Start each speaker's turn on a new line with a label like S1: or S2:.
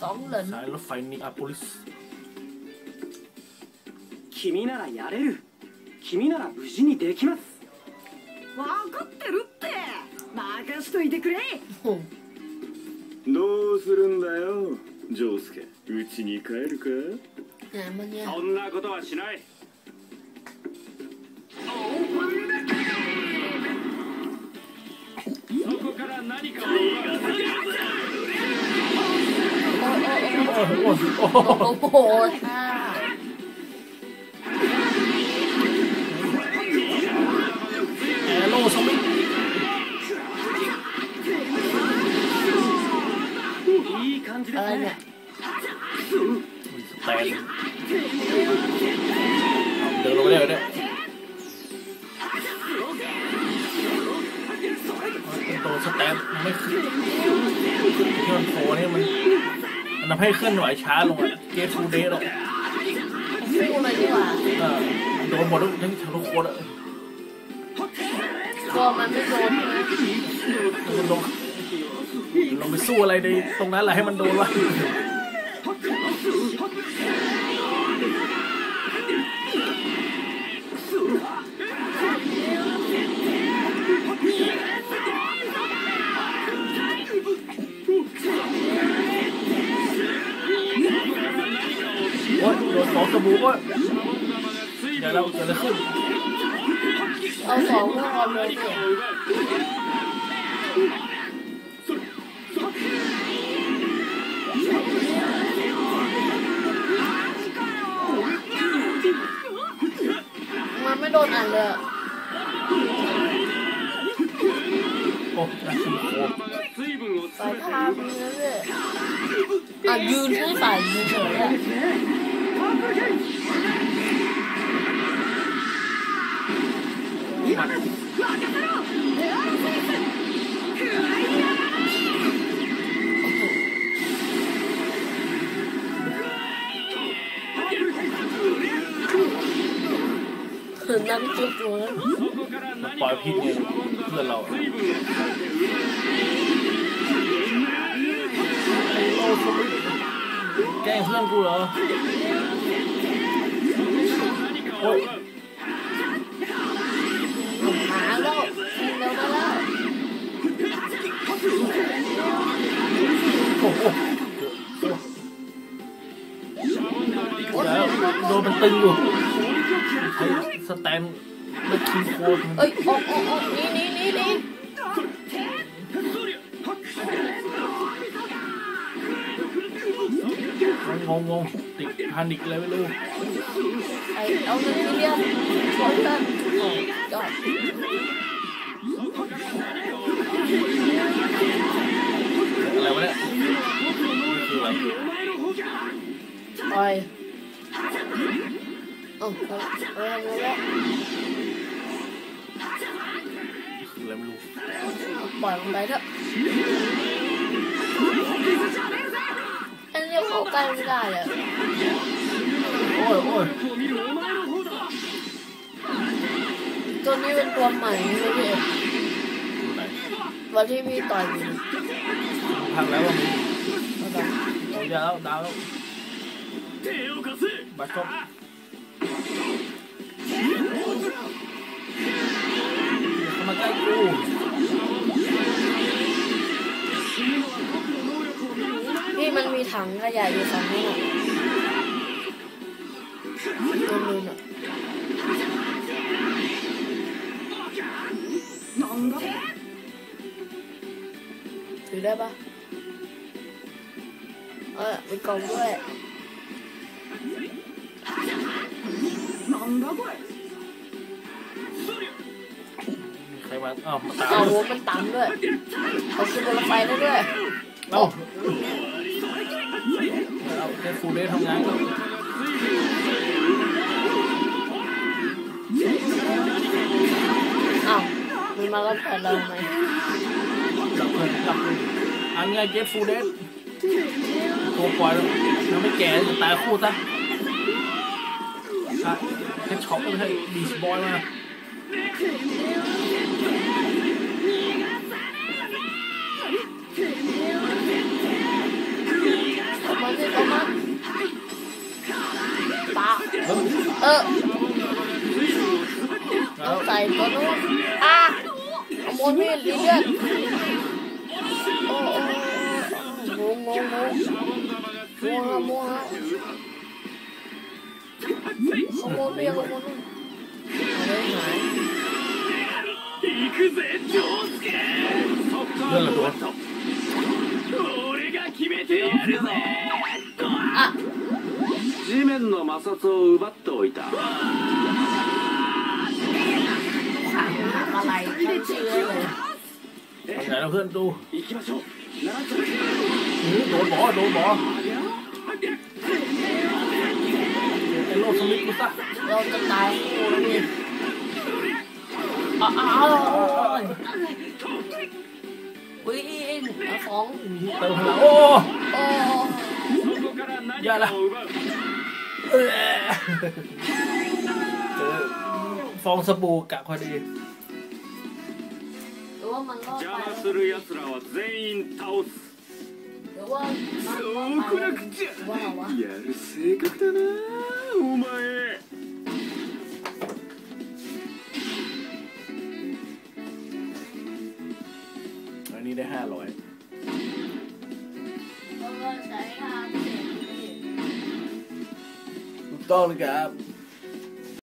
S1: 2เหรอ
S2: สายรถไฟนิอาโปลิส
S3: 君ならやれる君なら無事にできます分かってるって任しといてくれどうするんだよジョースケうちに帰るかそんなことはしないそこから何かを
S1: โอ้โห
S2: แอโร่สมิธ
S1: อะไรเนี่ย
S2: แตนเดินลงไปได้เลยตัวสแตนไม่ขึ้นที่มันโผล่เนี่ยมันทำให้เคลื่อนไหวช้าลงอ่ะเกตฟูเดย์หรอก
S1: ฟูเลยดีกว่า
S2: โดนหมดทั้งทุกคนอ่ะ
S1: ตัวมันไม่โดน
S2: มันลงไปสู้อะไรในตรงนั้นแหละให้มันโดนวะโอ้ยโดนสองกระบุกว่ะเดี๋ยวเราเกิดอะไรขึ้น
S1: เอาสองก็เอาเลยมันไม่โดนอันเลย
S2: โอ้ยขี้โคตร
S1: สายพามีนั่นเลยยืนให้ฝ่ายยืนเฉยอ่ะนั่งจุดเลย
S2: ปล่อยพี่เนี่ยเพื่อนเราแกล้งเพื่อนกูเหรอโอ้ย
S1: หาแล้วเร็วมาแล้ว
S2: โอ้โหแล้วโดนมันตึงอยู่ใช้สแตนไม่คิงโคตร
S1: เอ้ยโอ้นี่
S2: งงติดพานิกเลยไม่รู้
S1: เอาเงินที่เรียกชวนกันจอด
S2: อะไรวะเนี่ยคืออะไร
S1: ไปอะไรแล้ว
S2: คืออะไรไม่รู้
S1: ปล่อยลงไปเถอะอันนี้เข้าใกล้ไม่ได้เลย
S2: โอ้ย
S1: ตัวนี้เป็นตัวใหม่ใช่ไหมพี่วันที่พี่ต่อยอยู่
S2: พังแล้วว่ามีดาวแล้วบัตรก็เข้ามาใกล้กู
S1: พี่มันมีถังขยะอยู่ฝั่งนี้น่ะตัวนึงน่ะถือได้ปะมีกล่องด้วย
S2: ใครมามาตาม
S1: โอ้มันตันด้วยเอาขึ้นบนรถไฟได้ด้วย
S2: เอาแค่ฟูลเดย์ทำงาน
S1: มันมารับแทนเราไหม
S2: จับอันไงเก็ตฟูลเดย์ตัวปล่อยแล้วไม่แก่จะตายคู่ซะแค่ช็อปไม่ใช่บีชบอยมา
S1: ตัวนู้นขโมยมีดลิเลียนโอ้โหมัวขโมยเบี้ยขโมยนู่นเอาไปหาย
S3: 行くぜジョースケ
S2: なんだと
S3: 俺が決めてやるぜ地面の摩擦を奪っておいた
S1: ขังทำอะไรตั้งชื่อเลย
S2: ไหนเราเพื่อนดู
S3: 行きましょう奈良ちゃん
S2: โดนหมอไอ้โลกสมิธกูซะ
S1: เราจะตายคู่แล้วนี่วิ่งสอง
S2: เติมพลังโอ้
S1: โอ้
S3: そこから何かを奪う
S2: เจอฟองสบู่กะพอดี
S1: หรือว่ามันรอด
S3: 邪
S1: ไป
S3: 魔する奴らは全員倒す
S1: หรือว่ามันรอดไปว่าวะ
S3: やる性格だなお前
S2: อันนี้ได้500
S1: เราก็ใช้ทางเสียง
S2: ถูกต้องเลยครับ